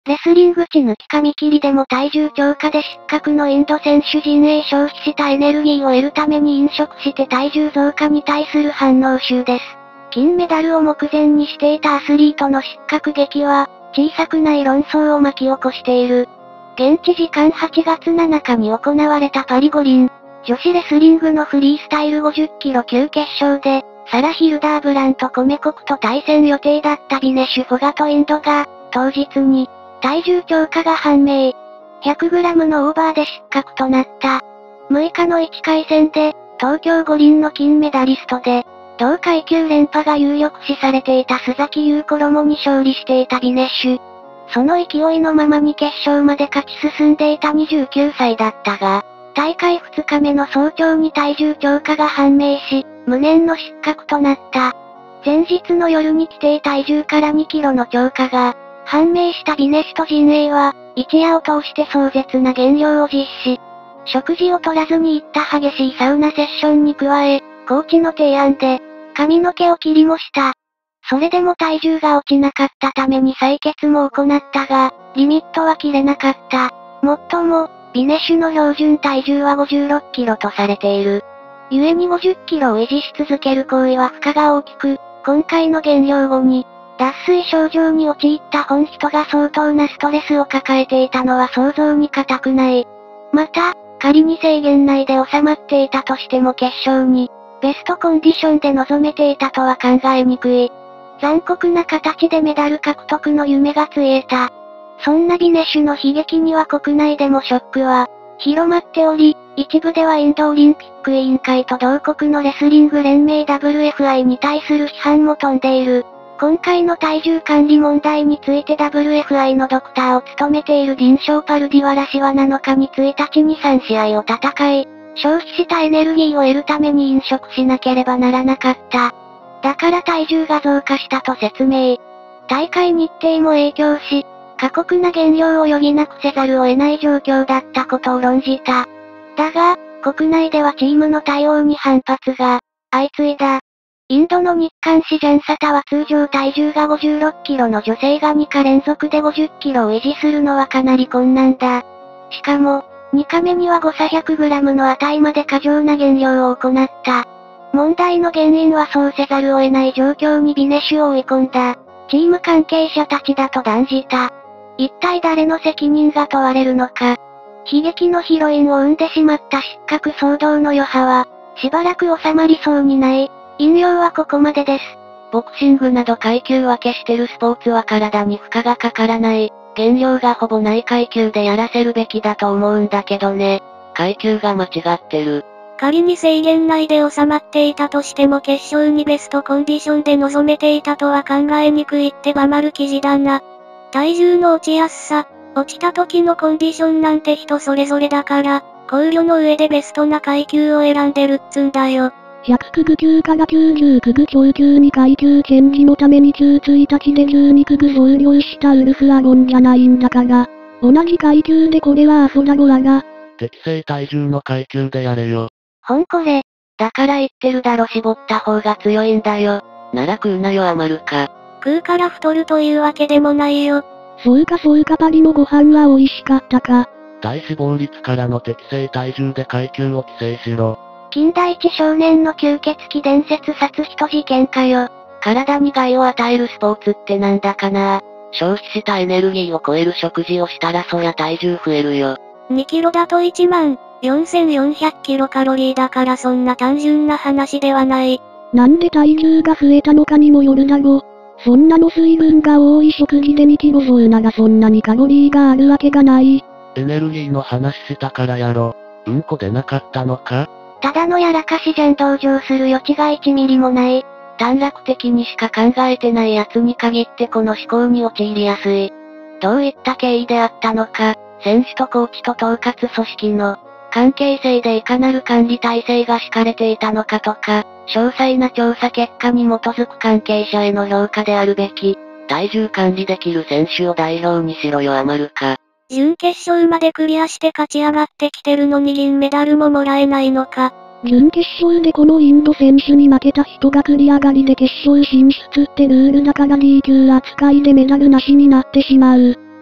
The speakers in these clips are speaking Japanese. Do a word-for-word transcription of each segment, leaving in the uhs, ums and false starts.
レスリング血抜き紙切りでも体重超過で失格のインド選手陣営消費したエネルギーを得るために飲食して体重増加に対する反応集です。金メダルを目前にしていたアスリートの失格劇は、小さくない論争を巻き起こしている。現地時間はちがつなのかに行われたパリ五輪、女子レスリングのフリースタイルごじゅっキロ級決勝で、サラ・ヒルダーブランとコメ国と対戦予定だったビネシュ・フォガとインドが、当日に、体重超過が判明。ひゃくグラムのオーバーで失格となった。むいかのいっかい戦で、東京五輪の金メダリストで、同階級連覇が有力視されていた須崎優子ロモに勝利していたビネッシュ。その勢いのままに決勝まで勝ち進んでいたにじゅうきゅうさいだったが、大会ふつかめの早朝に体重超過が判明し、無念の失格となった。前日の夜に規定体重からにキロの超過が、判明したビネスト陣営は、一夜を通して壮絶な減量を実施。食事を取らずに行った激しいサウナセッションに加え、コーチの提案で、髪の毛を切りもした。それでも体重が落ちなかったために採血も行ったが、リミットは切れなかった。もっとも、ビネシュの標準体重はごじゅうろっキロとされている。故にごじゅっキロを維持し続ける行為は負荷が大きく、今回の減量後に、脱水症状に陥った本人が相当なストレスを抱えていたのは想像に難くない。また、仮に制限内で収まっていたとしても決勝に、ベストコンディションで臨めていたとは考えにくい。残酷な形でメダル獲得の夢がついえた。そんなビネシュの悲劇には国内でもショックは、広まっており、一部ではインドオリンピック委員会と同国のレスリング連盟 ダブリューエフアイ に対する批判も飛んでいる。今回の体重管理問題について ダブリューエフアイ のドクターを務めているディンショーパルディワラ氏はなのかについたちにさんしあいを戦い、消費したエネルギーを得るために飲食しなければならなかった。だから体重が増加したと説明。大会日程も影響し、過酷な減量を余儀なくせざるを得ない状況だったことを論じた。だが、国内ではチームの対応に反発が相次いだ。インドの日刊紙ジャンサタは通常体重がごじゅうろっキロの女性がにか連続でごじゅっキロを維持するのはかなり困難だ。しかも、にかめには誤差 ひゃくグラム の値まで過剰な減量を行った。問題の原因はそうせざるを得ない状況にビネシュを追い込んだ。チーム関係者たちだと断じた。一体誰の責任が問われるのか。悲劇のヒロインを生んでしまった失格騒動の余波は、しばらく収まりそうにない。引用はここまでです。ボクシングなど階級分けしてるスポーツは体に負荷がかからない。減量がほぼない階級でやらせるべきだと思うんだけどね。階級が間違ってる。 仮に制限内で収まっていたとしても決勝にベストコンディションで臨めていたとは考えにくいってばまる記事だな。体重の落ちやすさ、落ちた時のコンディションなんて人それぞれだから、考慮の上でベストな階級を選んでるっつんだよ。 ひゃく区級からきゅうじゅう区超級に階級チェンジのためにじゅういちにちでじゅうに区増量したウルフアロンじゃないんだから。同じ階級でこれはアホだろわが。 適正体重の階級でやれよ。 ほんこれ。だから言ってるだろ絞った方が強いんだよ。 なら食うなよ余るか。 食うから太るというわけでもないよ。 そうかそうかパリのご飯は美味しかったか。 体脂肪率からの適正体重で階級を規制しろ。 金田一少年の吸血鬼伝説殺人事件かよ。体に害を与えるスポーツってなんだかな。消費したエネルギーを超える食事をしたらそりゃ体重増えるよ。 にキロだといちまんよんせんよんひゃくキロカロリーだからそんな単純な話ではない。 なんで体重が増えたのかにもよるだろ。そんなの水分が多い食事でにキロ増ならそんなにカロリーがあるわけがない。 エネルギーの話したからやろ。うんこ出なかったのか？ ただのやらかしじゃん同情する余地がいちミリもない。短絡的にしか考えてない奴に限ってこの思考に陥りやすい。どういった経緯であったのか、選手とコーチと統括組織の関係性でいかなる管理体制が敷かれていたのかとか、詳細な調査結果に基づく関係者への評価であるべき。体重管理できる選手を代表にしろよ余るか。 準決勝までクリアして勝ち上がってきてるのに銀メダルももらえないのか。 準決勝でこのインド選手に負けた人が繰り上がりで決勝進出ってルールだから D 級扱いでメダルなしになってしまう。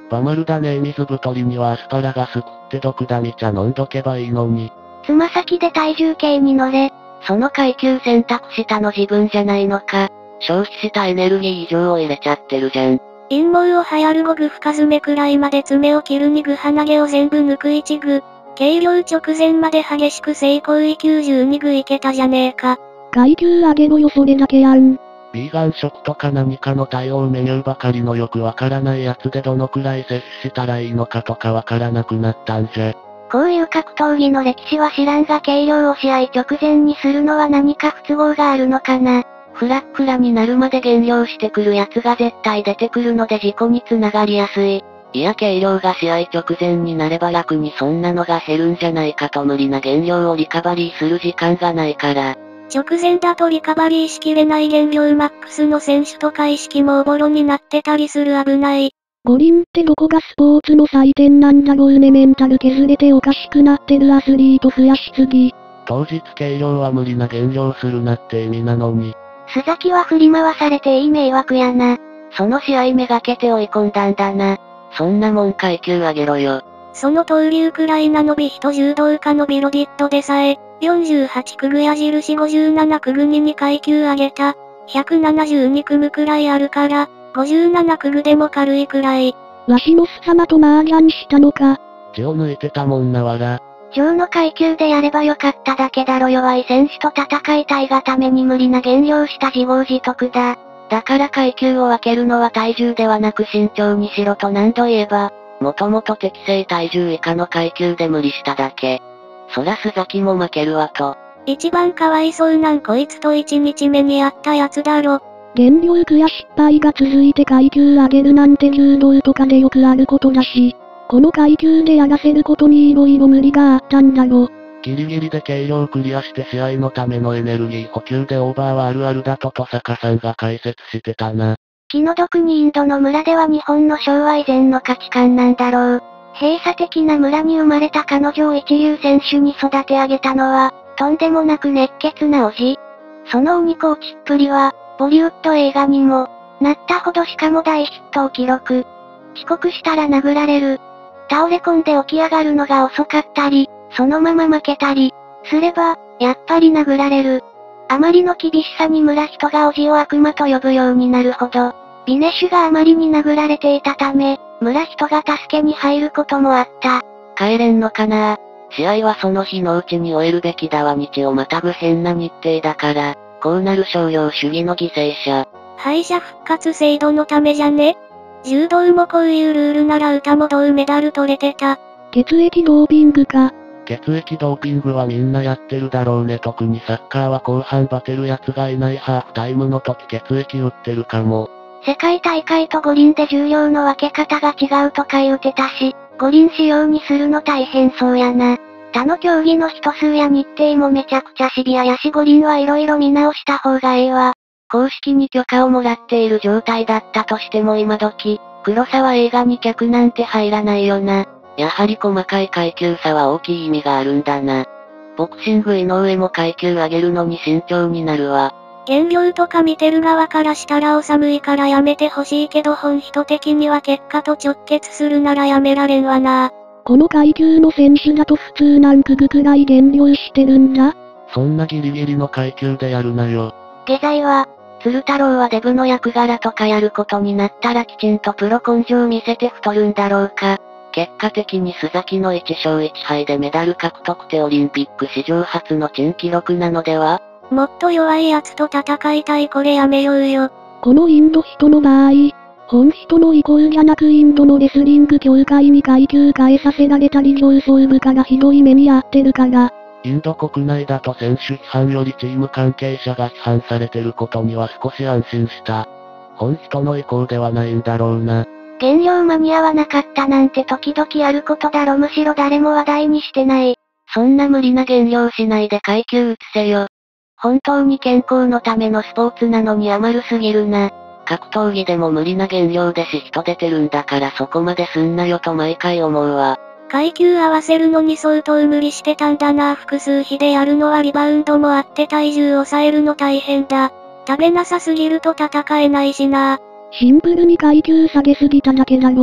バマルだねえ水太りにはアスパラガス食って毒ダミ茶飲んどけばいいのに。 つま先で体重計に乗れ。その階級選択したの自分じゃないのか。消費したエネルギー以上を入れちゃってるじゃん。 陰謀を流行るごぐ深爪くらいまで爪を切るにぐ鼻毛を全部抜くいちぐ。計量直前まで激しく性行為きゅうじゅうにぐいけたじゃねえか。 階級上げろよそれだけやん。 ビーガン食とか何かの対応メニューばかりのよくわからないやつでどのくらい摂取したらいいのかとかわからなくなったんじゃ。 こういう格闘技の歴史は知らんが計量を試合直前にするのは何か不都合があるのかな。フラッフラになるまで減量してくるやつが絶対出てくるので事故につながりやすい。いや計量が試合直前になれば楽にそんなのが減るんじゃないかと無理な減量をリカバリーする時間がないから。 直前だとリカバリーしきれない減量マックスの選手とか意識もおぼろになってたりする危ない。 五輪ってどこがスポーツの祭典なんだろうね。メンタル削れておかしくなってるアスリート増やしすぎ。 当日計量は無理な減量するなって意味なのに。 須崎は振り回されていい迷惑やな。その試合めがけて追い込んだんだな。そんなもん階級上げろよ。 その闘竜くらいなのビヒと柔道家のビロディットでさえ、よんじゅうはちくぐ矢印ごじゅうななくぐににかいきゅう上げた。ひゃくななじゅうにくむくらいあるから、ごじゅうななくぐでも軽いくらい。 わしのす様と麻雀したのか。 血を抜いてたもんなわら。 上の階級でやればよかっただけだろ。弱い選手と戦いたいがために無理な減量した自業自得だ。だから階級を分けるのは体重ではなく身長にしろと何度言えば、もともと適正体重以下の階級で無理しただけ。そら須崎も負けるわと。 一番かわいそうなんこいつと一日目にやったやつだろ。 減量苦や失敗が続いて階級上げるなんて柔道とかでよくあることだし、この階級でやらせることに色々無理があったんだろ。 ギリギリで計量クリアして試合のためのエネルギー補給でオーバーはあるあるだと登坂さんが解説してたな。 気の毒にインドの村では日本の昭和以前の価値観なんだろう。閉鎖的な村に生まれた彼女を一流選手に育て上げたのは、とんでもなく熱血なおじ。その鬼コーチっぷりは、ボリウッド映画にも、なったほどしかも大ヒットを記録。遅刻したら殴られる。倒れ込んで起き上がるのが遅かったり、そのまま負けたり、すれば、やっぱり殴られる。あまりの厳しさに村人がおじを悪魔と呼ぶようになるほど、ビネシュがあまりに殴られていたため、村人が助けに入ることもあった。帰れんのかな？試合はその日のうちに終えるべきだわ。日をまたぐ変な日程だから、こうなる商業主義の犠牲者。 敗者復活制度のためじゃね？柔道もこういうルールなら歌も銅メダル取れてた。 血液ドーピングか。 血液ドーピングはみんなやってるだろうね。特にサッカーは後半バテるやつがいないハーフタイムの時血液打ってるかも。世界大会と五輪で重量の分け方が違うとか言うてたし、五輪仕様にするの大変そうやな。他の競技の人数や日程もめちゃくちゃシビアやし五輪はいろいろ見直した方がええわ。公式に許可をもらっている状態だったとしても今時、黒沢映画に客なんて入らないよな。やはり細かい階級差は大きい意味があるんだな。ボクシング井上も階級上げるのに慎重になるわ。減量とか見てる側からしたらお寒いからやめてほしいけど本人的には結果と直結するならやめられんわな。この階級の選手だと普通何区ぐくらい減量してるんだ？そんなギリギリの階級でやるなよ。下剤は、鶴太郎はデブの役柄とかやることになったらきちんとプロ根性見せて太るんだろうか。結果的に須崎のいちしょういちはいでメダル獲得ってオリンピック史上初の珍記録なのでは？もっと弱い奴と戦いたい。これやめようよ。このインド人の場合、本人の意向じゃなくインドのレスリング協会に階級変えさせられたり上層部からひどい目に遭ってるから。インド国内だと選手批判よりチーム関係者が批判されてることには少し安心した。本人の意向ではないんだろうな。減量間に合わなかったなんて時々あることだろ。むしろ誰も話題にしてない。そんな無理な減量しないで階級移せよ。本当に健康のためのスポーツなのに甘るすぎるな。格闘技でも無理な減量でシフト出てるんだからそこまですんなよと毎回思うわ。階級合わせるのに相当無理してたんだな。複数比でやるのはリバウンドもあって体重抑えるの大変だ。食べなさすぎると戦えないしな。シンプルに階級下げすぎただけだろ。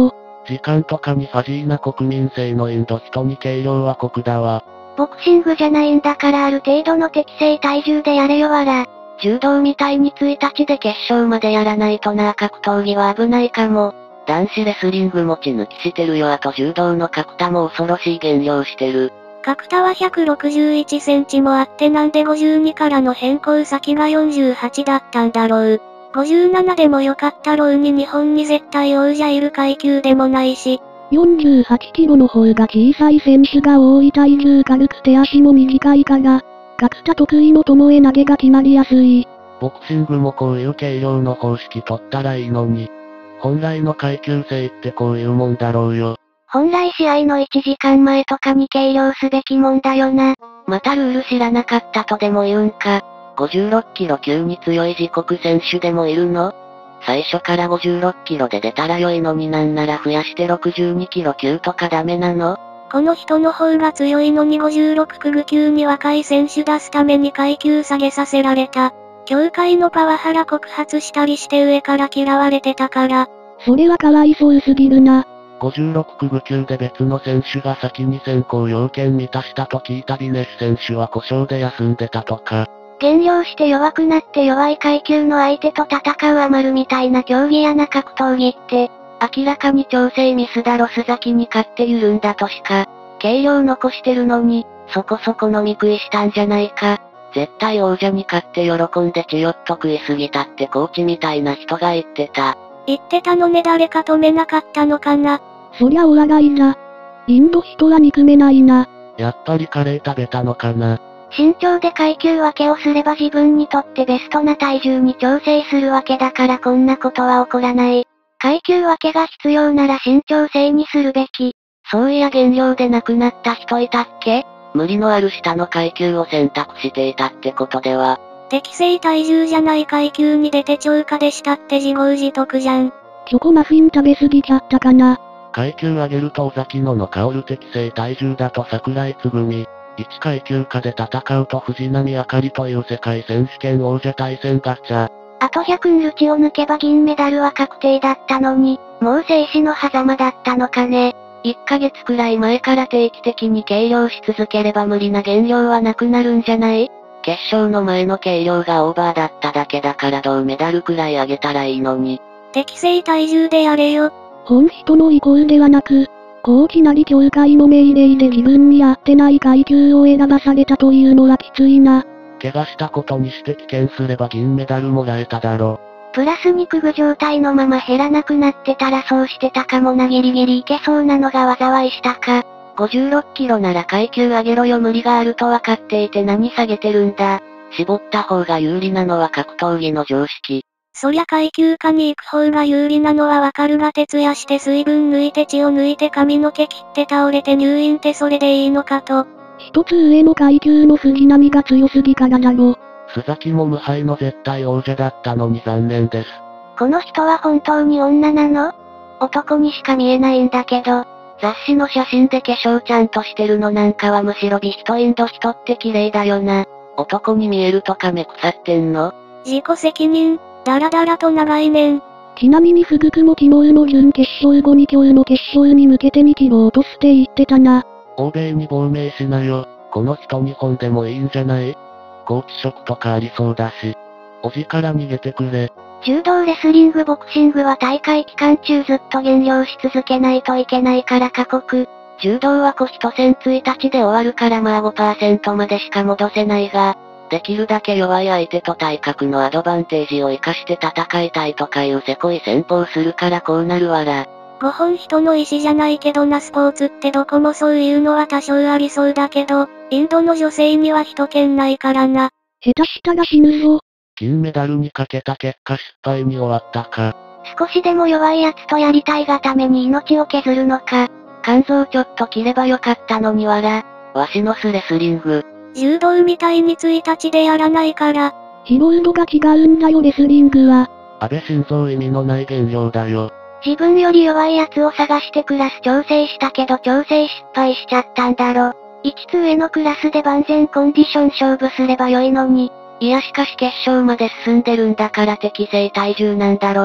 時間とかにファジーな国民性のインド人に軽量は酷だわ。 ボクシングじゃないんだからある程度の適正体重でやれよわら。柔道みたいにいちにちで決勝までやらないとな。格闘技は危ないかも。男子レスリング持ち抜きしてるよ。あと柔道の角田も恐ろしい減量してる。 角田はひゃくろくじゅういちセンチもあってなんでごじゅうにからの変更先がよんじゅうはちだったんだろう。ごじゅうななでもよかったろうに。日本に絶対王者いる階級でもないし。 よんじゅうはちキロの方が小さい選手が多い。体重軽くて足も短いから、角田得意の巴投げが決まりやすい。 ボクシングもこういう軽量の方式取ったらいいのに。本来の階級制ってこういうもんだろうよ。 本来試合のいちじかんまえとかに計量すべきもんだよな。またルール知らなかったとでも言うんか。 ごじゅうろっキロ級に強い自国選手でもいるの？最初からごじゅうろっキロで出たら良いのに。なんなら増やしてろくじゅうにキロ級とかダメなの？ この人の方が強いのにごじゅうろくクグ級に若い選手出すために階級下げさせられた。協会のパワハラ告発したりして上から嫌われてたから。 それはかわいそうすぎるな。 ごじゅうろくクグ級で別の選手が先に選考要件満たしたと聞いた。ビネス選手は故障で休んでたとか。 減量して弱くなって弱い階級の相手と戦うアマルみたいな競技やな。格闘技って、 明らかに調整ミスだろ。須崎に勝って緩んだとしか。軽量残してるのに、そこそこ飲み食いしたんじゃないか。絶対王者に勝って喜んでちよっと食いすぎたってコーチみたいな人が言ってた。 言ってたのね。誰か止めなかったのかな。 そりゃお笑いだ。インド人は憎めないな。 やっぱりカレー食べたのかな。 身長で階級分けをすれば自分にとってベストな体重に調整するわけだからこんなことは起こらない。階級分けが必要なら身長制にするべき。 そういや減量で亡くなった人いたっけ？無理のある下の階級を選択していたってことでは。 適正体重じゃない階級に出て超過でしたって自業自得じゃん。 チョコマフィン食べすぎちゃったかな。 階級上げると尾崎野の薫適正体重だと桜井つぐみ。いち階級下で戦うと藤波あかりという世界選手権王者対戦ガチャ。 あとひゃくルチを抜けば銀メダルは確定だったのに、もう生死の狭間だったのかね。 いっかげつくらい前から定期的に計量し続ければ無理な減量はなくなるんじゃない？決勝の前の計量がオーバーだっただけだから銅メダルくらいあげたらいいのに。 適正体重でやれよ。 本人の意向ではなく、コーチなり協会の命令で自分に合ってない階級を選ばされたというのはきついな。 怪我したことにして棄権すれば銀メダルもらえただろ。 プラス肉具状態のまま減らなくなってたらそうしてたかもな。ギリギリいけそうなのが災いしたか。 ごじゅうろっキロなら階級上げろよ。無理があると分かっていて何下げてるんだ。絞った方が有利なのは格闘技の常識。 そりゃ階級下に行く方が有利なのはわかるが徹夜して水分抜いて血を抜いて髪の毛切って倒れて入院ってそれでいいのかと。 一つ上の階級の藤波が強すぎからだろ。 須崎も無敗の絶対王者だったのに残念です。 この人は本当に女なの？男にしか見えないんだけど。 雑誌の写真で化粧ちゃんとしてるのなんかはむしろ美人インド人って綺麗だよな。男に見えるとかめ腐ってんの？ 自己責任、だらだらと長いねん。 ちなみに福久も昨日の準決勝後に今日の決勝に向けてにキロ落とすって言ってたな。 欧米に亡命しなよ。この人日本でもいいんじゃない？コーチ職とかありそうだし。おじから逃げてくれ。 柔道レスリングボクシングは大会期間中ずっと減量し続けないといけないから過酷。 柔道はコスト戦ついたちで終わるからまあ ごパーセント までしか戻せないが、できるだけ弱い相手と体格のアドバンテージを活かして戦いたいとかいうせこい戦法するからこうなるわら。 ご本人の意思じゃないけどな。スポーツってどこもそういうのは多少ありそうだけど、インドの女性には人権ないからな。 下手したら死ぬぞ。 金メダルにかけた結果失敗に終わったか。 少しでも弱い奴とやりたいがために命を削るのか。 肝臓ちょっと切ればよかったのにわら。わしのスレスリング。 柔道みたいにいちにちでやらないから。 疲労度が違うんだよレスリングは。 安倍晋三意味のない減量だよ。 自分より弱い奴を探してクラス調整したけど調整失敗しちゃったんだろ。いつつ上のクラスで万全コンディション勝負すればよいのに。 いやしかし決勝まで進んでるんだから適正体重なんだろう。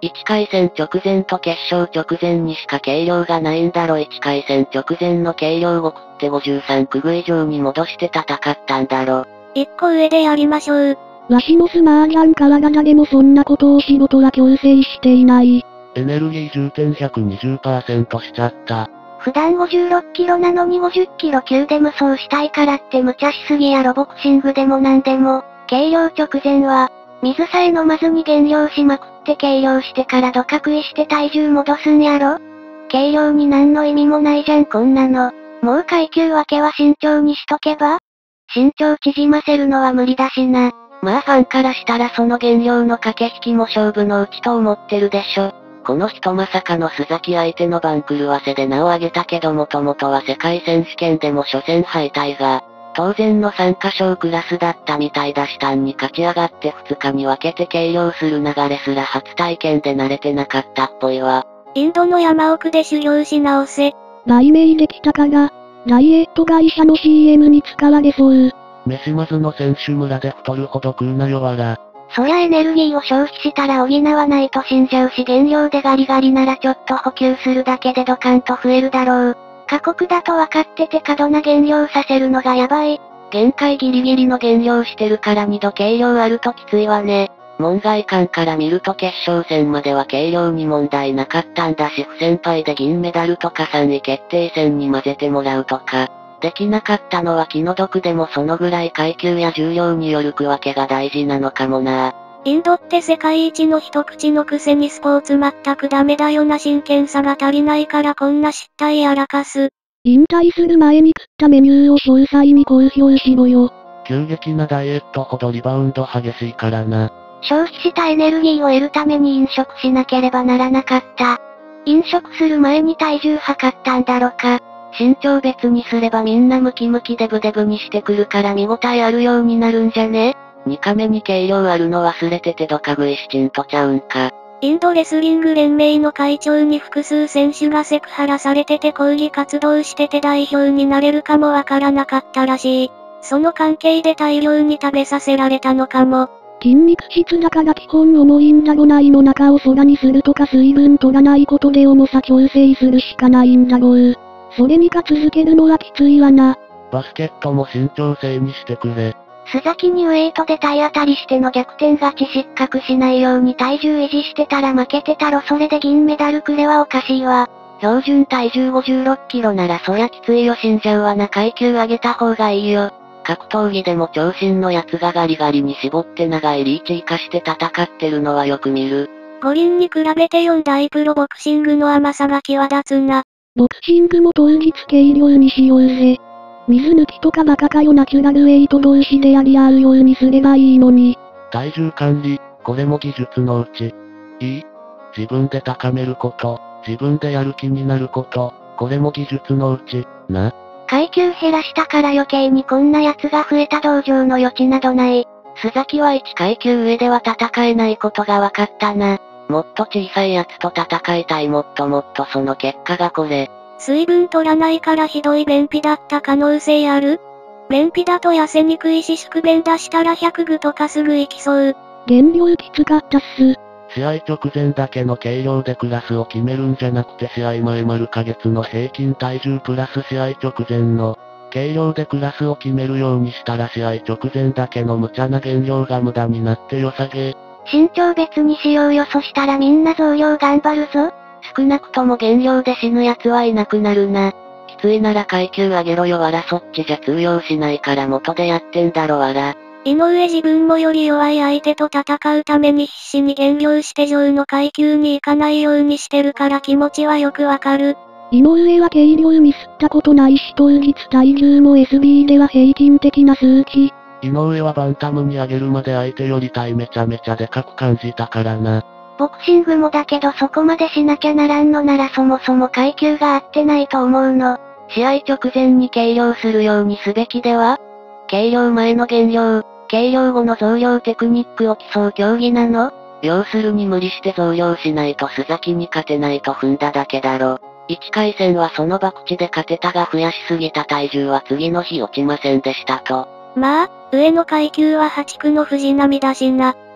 いちかい戦直前と決勝直前にしか計量がないんだろ。いっかい戦直前の計量を食ってごじゅうさん区以上に戻して戦ったんだろ。 一個上でやりましょう。 わしもスマージャン体でもそんなことを仕事は強制していない。 エネルギー充填 ひゃくにじゅっパーセント しちゃった。 普段ごじゅうろっキロなのにごじゅっキロ級で無双したいからって無茶しすぎやろ。ボクシングでもなんでも、計量直前は、水さえ飲まずに減量しまくって計量してからドカ食いして体重戻すんやろ。計量に何の意味もないじゃんこんなの。もう階級分けは慎重にしとけば？身長縮ませるのは無理だしな。まあファンからしたらその減量の駆け引きも勝負のうちと思ってるでしょ。この人まさかの須崎相手の番狂わせで名を挙げたけどもともとは世界選手権でも初戦敗退が、当然の参加賞クラスだったみたいだし単に勝ち上がってふつかに分けて計量する流れすら初体験で慣れてなかったっぽいわ。 インドの山奥で修行し直せ。 売名できたから、ダイエット会社の シーエム に使われそう。 飯まずの選手村で太るほど食うなよわら。 そりゃエネルギーを消費したら補わないと死んじゃうし減量でガリガリならちょっと補給するだけでドカンと増えるだろう。過酷だと分かってて過度な減量させるのがやばい。限界ギリギリの減量してるからにど計量あるときついわね。門外観から見ると決勝戦までは計量に問題なかったんだし不先輩で銀メダルとかさんい決定戦に混ぜてもらうとか。できなかったのは気の毒でもそのぐらい階級や重量による区分けが大事なのかもな。 インドって世界一の一口のくせにスポーツ全くダメだよな。真剣さが足りないからこんな失態やらかす。 引退する前に食ったメニューを詳細に公表しろよ。 急激なダイエットほどリバウンド激しいからな。 消費したエネルギーを得るために飲食しなければならなかった。飲食する前に体重測ったんだろか。身長別にすればみんなムキムキデブデブにしてくるから見応えあるようになるんじゃね？にかめに計量あるの忘れててドカ食いしちんとちゃうんか。 インドレスリング連盟の会長に複数選手がセクハラされてて抗議活動してて代表になれるかもわからなかったらしい。その関係で大量に食べさせられたのかも。 筋肉質だから基本重いんだろ。内の中を空にするとか水分取らないことで重さ調整するしかないんだろう。それにか続けるのはきついわな。 バスケットも身長制にしてくれ。 須崎にウェイトで体当たりしての逆転勝ち失格しないように体重維持してたら負けてたろ。それで銀メダルくれはおかしいわ。標準体重ごじゅうろっキロならそりゃきついよ。死んじゃうわな。階級上げた方がいいよ。格闘技でも長身のやつがガリガリに絞って長いリーチ活かして戦ってるのはよく見る。 五輪に比べてよん大プロボクシングの甘さが際立つな。 ボクシングも当日軽量にしようぜ。水抜きとかバカかよ。ナチュラルウェイト同士でやり合うようにすればいいのに。 体重管理、これも技術のうち。いい？自分で高めること、自分でやる気になること、これも技術のうち、な。 階級減らしたから余計にこんな奴が増えた。同情の余地などない。須崎はいち階級上では戦えないことが分かったな。もっと小さい奴と戦いたい。もっともっとその結果がこれ。 水分取らないからひどい便秘だった可能性ある？便秘だと痩せにくいし宿便出したらひゃくグとかすぐ行きそう。 減量きつかったっす。 試合直前だけの計量でクラスを決めるんじゃなくて試合前丸ヶ月の平均体重プラス試合直前の計量でクラスを決めるようにしたら試合直前だけの無茶な減量が無駄になってよさげ。 身長別にしようよ。そしたらみんな増量頑張るぞ。少なくとも減量で死ぬ奴はいなくなるな。きついなら階級上げろよわら。そっちじゃ通用しないから元でやってんだろわら。 井上自分もより弱い相手と戦うために必死に減量して上の階級に行かないようにしてるから気持ちはよくわかる。 井上は軽量ミスったことないし当日体重も エスビー では平均的な数値。 井上はバンタムに上げるまで相手より体めちゃめちゃでかく感じたからな。 ボクシングもだけどそこまでしなきゃならんのならそもそも階級が合ってないと思うの。試合直前に計量するようにすべきでは？計量前の減量、計量後の増量テクニックを競う競技なの？要するに無理して増量しないと須崎に勝てないと踏んだだけだろ。いちかい戦はその博打で勝てたが増やしすぎた体重は次の日落ちませんでしたと。 まあ、上の階級ははち区の藤波だしな。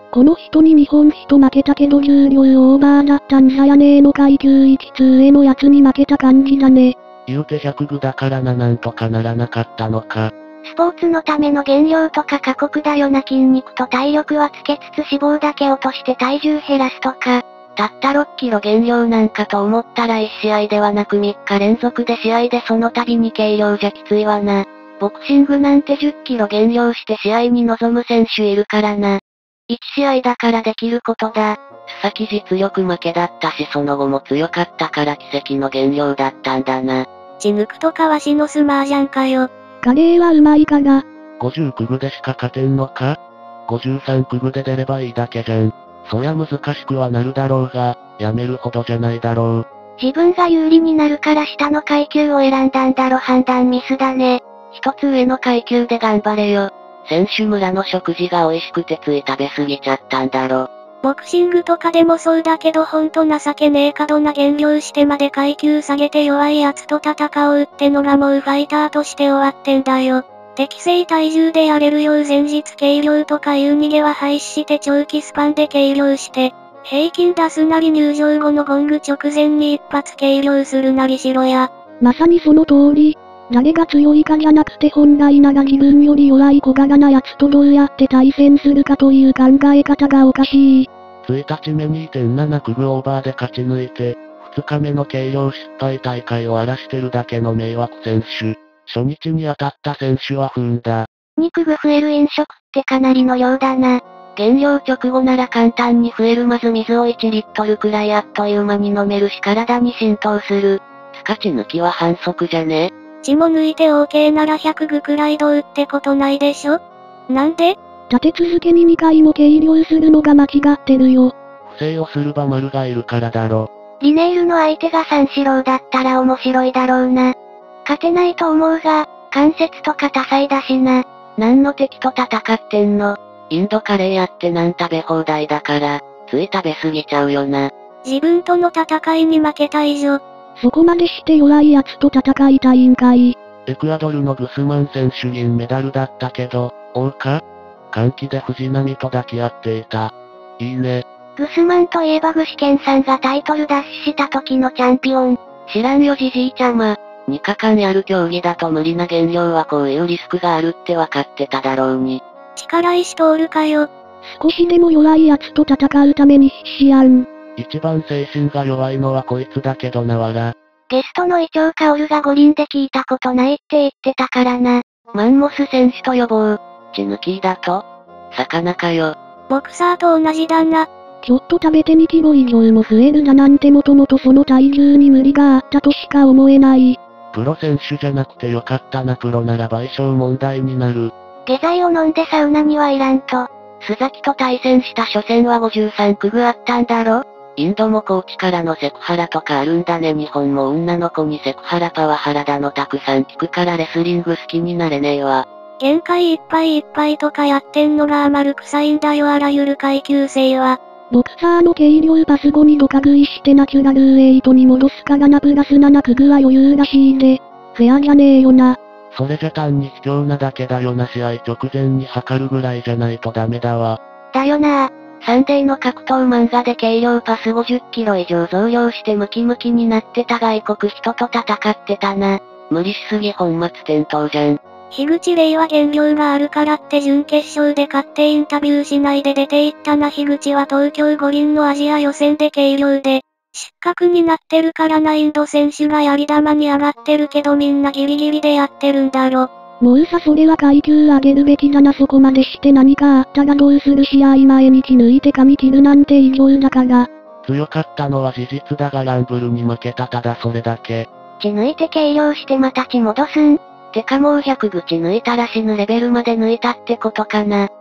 この人に日本人負けたけど重量オーバーだったんじゃやねえの階級いちに上のやつに負けた感じだね。 言うてひゃくグだからななんとかならなかったのか。 スポーツのための減量とか過酷だよな筋肉と体力はつけつつ脂肪だけ落として体重減らすとか。たったろっキロ減量なんかと思ったらいち試合ではなくみっか連続で試合でその度に軽量じゃきついわな。ボクシングなんてじゅっキロ減量して試合に臨む選手いるからな。いち試合だからできることだ。須崎実力負けだったしその後も強かったから奇跡の減量だったんだな。 血抜くとかわしのスマージャンかよ。 カレーはうまいから。 ごじゅうきゅうグでしか勝てんのか ?ごじゅうさんきゅうグで出ればいいだけじゃん。そりゃ難しくはなるだろうが、やめるほどじゃないだろう。 自分が有利になるから下の階級を選んだんだろ判断ミスだね。 一つ上の階級で頑張れよ。選手村の食事が美味しくてつい食べ過ぎちゃったんだろ。 ボクシングとかでもそうだけどほんと情けねえ過度な減量してまで階級下げて弱い奴と戦うってのがもうファイターとして終わってんだよ。適正体重でやれるよう前日軽量とかいう逃げは廃止して長期スパンで軽量して、平均出すなり入場後のゴング直前に一発軽量するなりしろや。 まさにその通り。誰が強いかじゃなくて本来なら自分より弱い小柄な奴とどうやって対戦するかという考え方がおかしい。 ついたちめ にてんなな クグオーバーで勝ち抜いて、ふつかめの軽量失敗大会を荒らしてるだけの迷惑選手。初日に当たった選手は不運だ。 肉具増える飲食ってかなりの量だな。減量直後なら簡単に増えるまず水をいちリットルくらいあっという間に飲めるし体に浸透する。スカチ抜きは反則じゃね？ 血も抜いて OK ならひゃくグくらいどうってことないでしょ？なんで？ 立て続けににかいも軽量するのが間違ってるよ。 不正をするバマルがいるからだろ。 リネイルの相手が三四郎だったら面白いだろうな。勝てないと思うが、関節とか多彩だしな。 何の敵と戦ってんの？インドカレーやって何食べ放題だから、つい食べ過ぎちゃうよな。 自分との戦いに負けた以上。 そこまでして弱い奴と戦いたいんかい。 エクアドルのグスマン選手銀メダルだったけど、王か？歓喜で藤波と抱き合っていた。いいね。 グスマンといえば具志堅さんがタイトル奪取した時のチャンピオン。 知らんよじじいちゃま。にかかんやる競技だと無理な減量はこういうリスクがあるってわかってただろうに。 力石通るかよ。 少しでも弱い奴と戦うために必死やん。 一番精神が弱いのはこいつだけどなわら。 ゲストの伊調薫が五輪で聞いたことないって言ってたからな。 マンモス選手と予防。血抜きだと？魚かよ。 ボクサーと同じだな。 ちょっと食べてにキロ以上も増えるだなんてもともとその体重に無理があったとしか思えない。 プロ選手じゃなくてよかったな。プロなら賠償問題になる。 下剤を飲んでサウナにはいらんと。 須崎と対戦した初戦はごじゅうさんクグあったんだろ？インドもコーチからのセクハラとかあるんだね。日本も女の子にセクハラパワハラだのたくさん聞くからレスリング好きになれねえわ。 限界いっぱいいっぱいとかやってんのがあまる臭いんだよあらゆる階級生は。 ボクサーの軽量パス後にドカ食いしてナチュラルウェイトに戻すからなプラスななクグは余裕らしいで。フェアじゃねえよな。 それじゃ単に卑怯なだけだよな。試合直前に測るぐらいじゃないとダメだわ。 だよな。 サンデーの格闘漫画で軽量パスごじゅっキロ以上増量してムキムキになってた外国人と戦ってたな。無理しすぎ本末転倒じゃん。 樋口黎は減量があるからって準決勝で勝ってインタビューしないで出て行ったな。樋口は東京五輪のアジア予選で軽量で失格になってるからな。インド選手がやり玉に上がってるけどみんなギリギリでやってるんだろ。 もうさそれは階級上げるべきだな。そこまでして何かあったらどうする。試合前に血抜いて髪切るなんて異常だから。 強かったのは事実だがランブルに負けたただそれだけ。 血抜いて軽量してまた血戻すん？ てかもうひゃくグ血抜いたら死ぬレベルまで抜いたってことかな。